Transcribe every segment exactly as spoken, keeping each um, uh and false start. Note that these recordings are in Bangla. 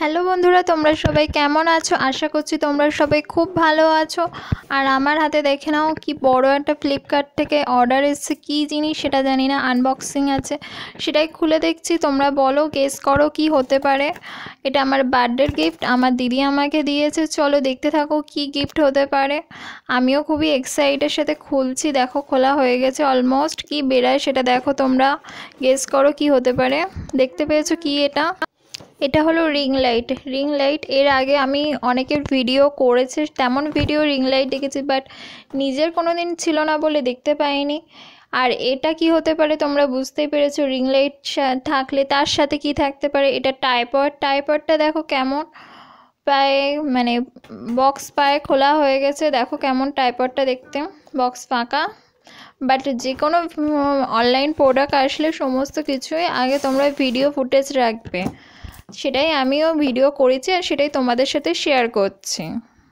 হ্যালো বন্ধুরা, তোমরা সবাই কেমন আছো? আশা করছি তোমরা সবাই খুব ভালো আছো। আর আমার হাতে দেখে নাও কি বড় একটা ফ্লিপকার্ট থেকে অর্ডার এসেছে। কী জিনিস সেটা জানি না, আনবক্সিং আছে, সেটাই খুলে দেখছি। তোমরা বলো, গেস করো কি হতে পারে। এটা আমার বার্থডের গিফট, আমার দিদি আমাকে দিয়েছে। চলো দেখতে থাকো কি গিফট হতে পারে। আমিও খুবই এক্সাইটের সাথে খুলছি। দেখো খোলা হয়ে গেছে অলমোস্ট। কি বেরায় সেটা দেখো, তোমরা গেস করো কি হতে পারে। দেখতে পেয়েছো কি এটা? এটা হলো রিং লাইট। রিং লাইট এর আগে আমি অনেকের ভিডিও করেছে, তেমন ভিডিও রিং লাইট দেখেছি, বাট নিজের কোনো দিন ছিল না বলে দেখতে পাইনি। আর এটা কি হতে পারে তোমরা বুঝতেই পেরেছো। রিং লাইট থাকলে তার সাথে কি থাকতে পারে? এটা টাইপড। টাইপডটা দেখো কেমন, পায়ে মানে বক্স পায়ে খোলা হয়ে গেছে। দেখো কেমন টাইপডটা দেখতে, বক্স ফাঁকা। বাট যে কোনো অনলাইন প্রোডাক্ট আসলে সমস্ত কিছুই আগে তোমরা ভিডিও ফুটেজ রাখবে। সেটাই আমিও ভিডিও করেছি আর সেটাই তোমাদের সাথে শেয়ার করছি।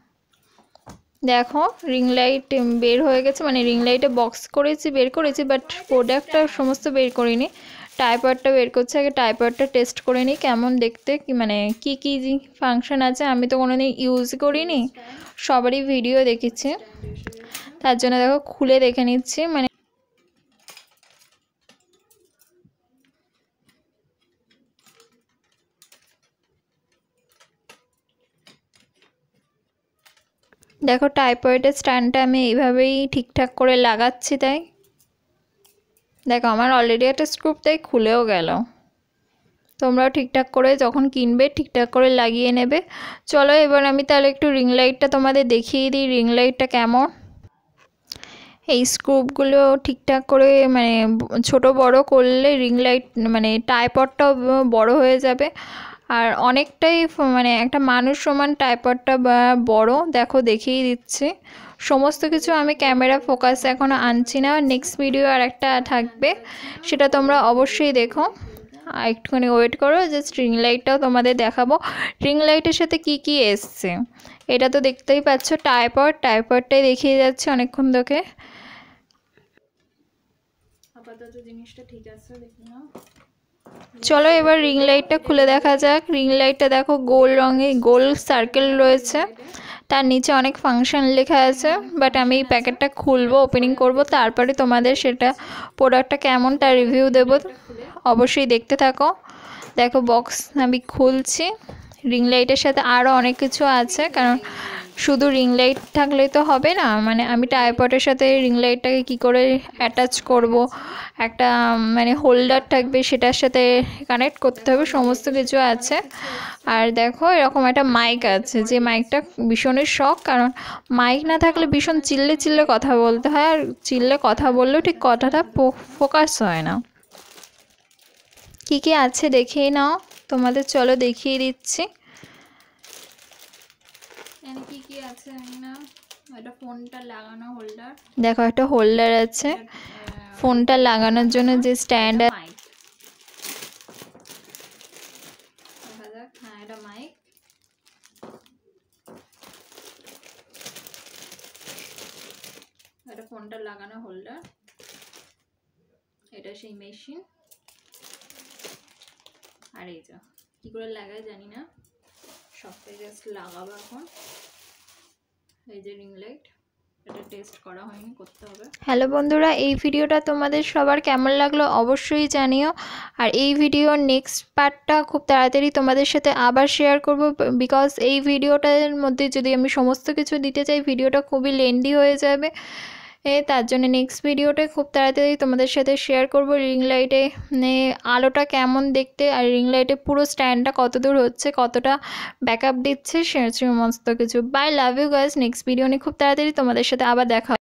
দেখো রিং লাইট বের হয়ে গেছে, মানে রিং লাইটে বক্স করেছি, বের করেছি, বাট প্রোডাক্টটা সমস্ত বের করিনি। টাইপডটা বের করছে। আগে টাইপডটা টেস্ট করে নিই কেমন দেখতে, কি মানে কি কি ফাংশন আছে। আমি তো কোনোদিন ইউজ করিনি, সবারই ভিডিও দেখেছি, তার জন্য দেখো খুলে দেখে নিচ্ছি। মানে দেখো টাইপয়েডের স্ট্যান্ডটা আমি এইভাবেই ঠিকঠাক করে লাগাচ্ছি। তাই দেখো আমার অলরেডি একটা স্ক্রুপ তাই খুলেও গেল। তোমরাও ঠিকঠাক করে যখন কিনবে ঠিকঠাক করে লাগিয়ে নেবে। চলো এবার আমি তাহলে একটু রিং লাইটটা তোমাদের দেখিয়ে দিই, রিং লাইটটা কেমন। এই স্ক্রুপগুলো ঠিকঠাক করে মানে ছোট বড় করলে রিং লাইট মানে টাইপডটাও বড় হয়ে যাবে। আর অনেকটাই মানে একটা মানুষ সমান টাইপডটা বড়। দেখো দেখিয়ে দিচ্ছি। সমস্ত কিছু আমি ক্যামেরা ফোকাস এখনও আনছি না, নেক্সট ভিডিও আর একটা থাকবে, সেটা তোমরা অবশ্যই দেখো। একটুখানি ওয়েট করো, জাস্ট রিং লাইটটাও তোমাদের দেখাবো। রিং লাইটের সাথে কি কি এসছে এটা তো দেখতেই পাচ্ছ। টাইপড টাইপডটাই দেখিয়ে যাচ্ছে অনেকক্ষণ ধরে। আপাতত জিনিসটা ঠিক আছে, দেখি না। চলো এবার রিং লাইটটা খুলে দেখা যাক। রিং লাইটটা দেখো গোল রঙে গোল সার্কেল রয়েছে, তার নিচে অনেক ফাংশন লেখা আছে। বাট আমি এই প্যাকেটটা খুলবো, ওপেনিং করব, তারপরে তোমাদের সেটা প্রোডাক্টটা কেমন তার রিভিউ দেবো। অবশ্যই দেখতে থাকো। দেখো বক্স আমি খুলছি। রিং লাইটের সাথে আরও অনেক কিছু আছে, কারণ শুধু রিং লাইট থাকলেই তো হবে না। মানে আমি টাইপডের সাথে রিং লাইটটাকে কী করে অ্যাটাচ করব, একটা মানে হোল্ডার থাকবে, সেটার সাথে কানেক্ট করতে হবে, সমস্ত কিছু আছে। আর দেখো এরকম একটা মাইক আছে, যে মাইকটা ভীষণই শখ, কারণ মাইক না থাকলে ভীষণ চিল্লে চিল্লে কথা বলতে হয়, আর চিল্লে কথা বললেও ঠিক কথাটা ফোকাস হয় না। কী কী আছে দেখিয়ে নাও তোমাদের, চলো দেখিয়ে দিচ্ছি কি কি আছে। আমি না এটা ফোনটা লাগানো হোল্ডার, দেখো একটা হোল্ডার আছে ফোনটা লাগানোর জন্য, যে স্ট্যান্ড আছে। হ্যাঁ এটা মাইক। এটা ফোনটা লাগানো হোল্ডার, এটা সেই মেশিন। আর এই যা কি করে লাগায় জানি না, সবটাই জাস্ট লাগাবো এখন। এই যে রিং লাইট, এটা টেস্ট করা হয়নি, করতে হবে। হ্যালো বন্ধুরা, এই ভিডিওটা তোমাদের সবার কেমন লাগলো অবশ্যই জানিও। আর এই ভিডিওর নেক্সট পার্টটা খুব তাড়াতাড়ি তোমাদের সাথে আবার শেয়ার করব, বিকজ এই ভিডিওটার মধ্যে যদি আমি সমস্ত কিছু দিতে চাই ভিডিওটা খুবই লেন্দি হয়ে যাবে। তার জন্য নেক্সট ভিডিওটা খুব তাড়াতাড়ি তোমাদের সাথে শেয়ার করব। রিং লাইটে আলোটা কেমন দেখতে, আর রিং লাইটে পুরো স্ট্যান্ডটা কত দূর হচ্ছে, কতটা ব্যাকআপ দিচ্ছে, সে সমস্ত কিছু। Bye, love you guys. Next video নিয়ে খুব তাড়াতাড়ি তোমাদের সাথে আবার দেখা।